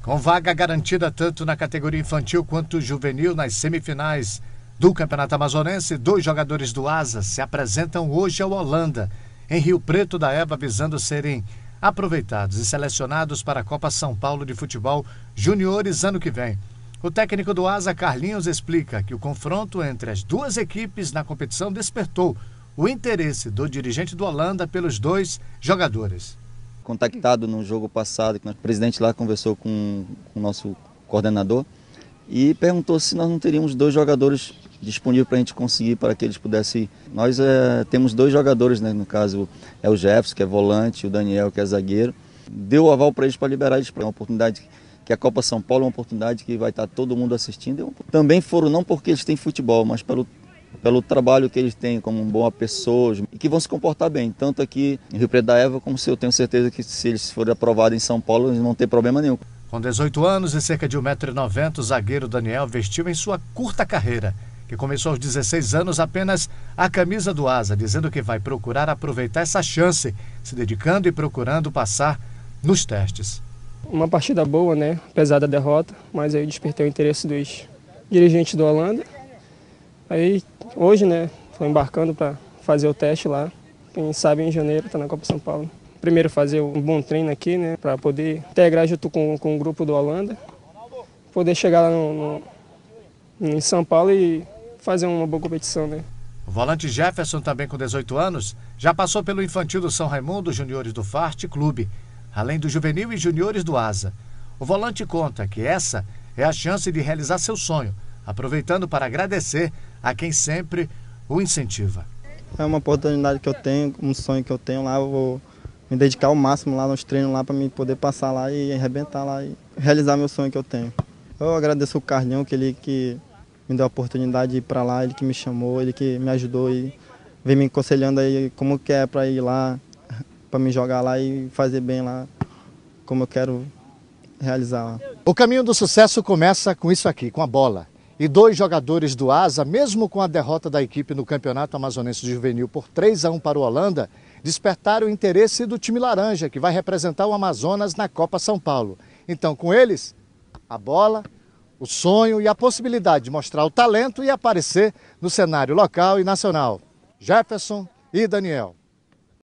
Com vaga garantida tanto na categoria infantil quanto juvenil nas semifinais do Campeonato Amazonense, 2 jogadores do Asa se apresentam hoje ao Holanda, em Rio Preto da Eva, visando serem aproveitados e selecionados para a Copa São Paulo de Futebol Juniores ano que vem. O técnico do Asa, Carlinhos, explica que o confronto entre as duas equipes na competição despertou o interesse do dirigente do Holanda pelos 2 jogadores. Contactado no jogo passado, que o presidente lá conversou com o nosso coordenador e perguntou se nós não teríamos 2 jogadores disponíveis para a gente conseguir, para que eles pudessem. Nós temos 2 jogadores, né? No caso é o Jefferson, que é volante, e o Daniel, que é zagueiro. Deu o aval para eles, para liberar eles para uma oportunidade, que a Copa São Paulo é uma oportunidade que vai estar todo mundo assistindo. Também foram não porque eles têm futebol, mas pelo trabalho que eles têm como boa pessoa e que vão se comportar bem, tanto aqui em Rio Preto da Eva, como se eu tenho certeza que se eles forem aprovados em São Paulo, eles não vão ter problema nenhum. Com 18 anos e cerca de 1,90 m, o zagueiro Daniel vestiu em sua curta carreira, que começou aos 16 anos, apenas a camisa do Asa, dizendo que vai procurar aproveitar essa chance, se dedicando e procurando passar nos testes. Uma partida boa, né? Apesar da derrota, mas aí despertei o interesse dos dirigentes do Holanda. Aí hoje, né, estou embarcando para fazer o teste lá. Quem sabe em janeiro está na Copa São Paulo. Primeiro fazer um bom treino aqui, né, para poder integrar junto com o grupo do Holanda, poder chegar lá em São Paulo e fazer uma boa competição, né. O volante Jefferson, também com 18 anos, já passou pelo infantil do São Raimundo, juniores do Farte Clube, além do juvenil e juniores do Asa. O volante conta que essa é a chance de realizar seu sonho, aproveitando para agradecer a quem sempre o incentiva. É uma oportunidade que eu tenho, um sonho que eu tenho lá, eu vou me dedicar ao máximo lá nos treinos lá para me poder passar lá e arrebentar lá e realizar meu sonho que eu tenho. Eu agradeço o Carlinhos, que me deu a oportunidade de ir para lá, ele que me chamou, ele que me ajudou e vem me aconselhando aí como que é para ir lá, para me jogar lá e fazer bem lá, como eu quero realizar lá. O caminho do sucesso começa com isso aqui, com a bola. E 2 jogadores do Asa, mesmo com a derrota da equipe no Campeonato Amazonense Juvenil por 3-1 para o Holanda, despertaram o interesse do time laranja, que vai representar o Amazonas na Copa São Paulo. Então, com eles, a bola, o sonho e a possibilidade de mostrar o talento e aparecer no cenário local e nacional. Jefferson e Daniel.